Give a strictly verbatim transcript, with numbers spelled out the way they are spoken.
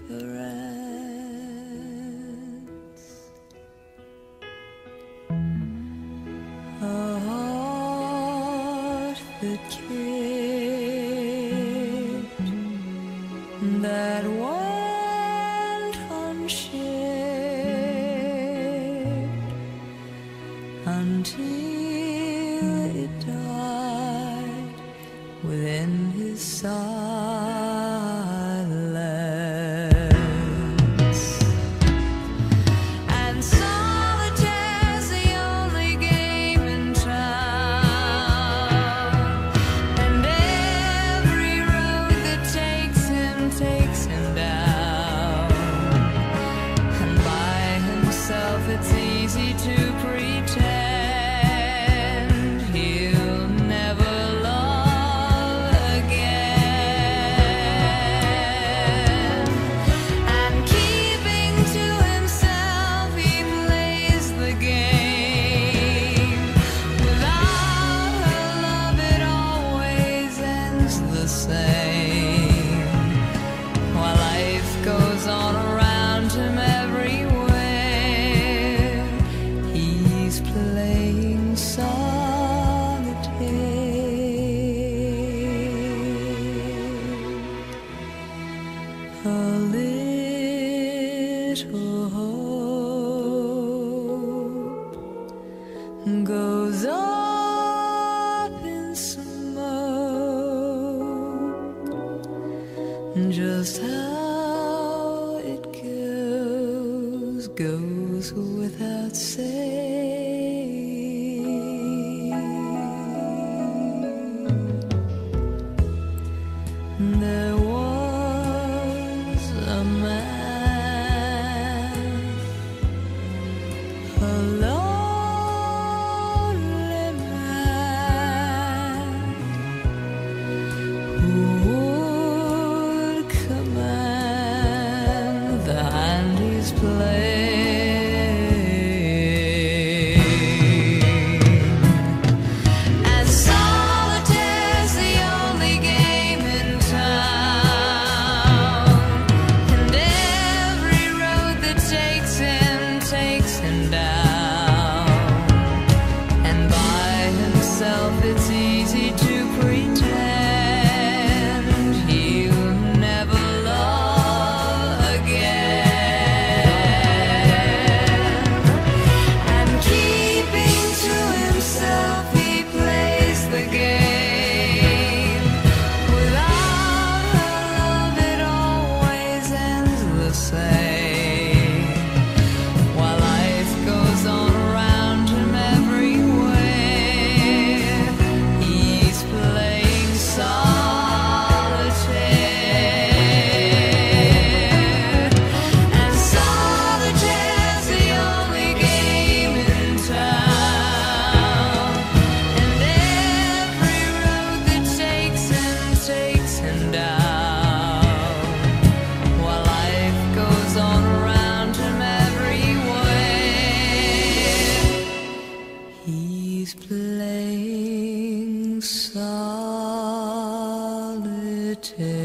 indifference. A heart that cared, that went unshared until it died within his silence. And solitaire's the only game in town, and every road that takes him takes him down. And by himself it's easy to pretend he'll never love again. And keeping to himself he plays the game. Without her love it always ends the same, while life goes on around him everywhere. He's playing solitaire. A little hope goes up in smoke. Just how it goes, goes without saying. There was a man, a lonely man, who would command the hand he's playing. And solitaire's the only game in town, and every road that takes him takes him down. And by himself it's easy to pretend he'll never love again. And keeping to himself he plays the game. Without her love it always ends the same, while life goes on around him everywhere. He's playing solitaire. And solitaire's the only game in town, and every road that takes him takes him down, while life goes on around him everywhere. He's playing solitaire.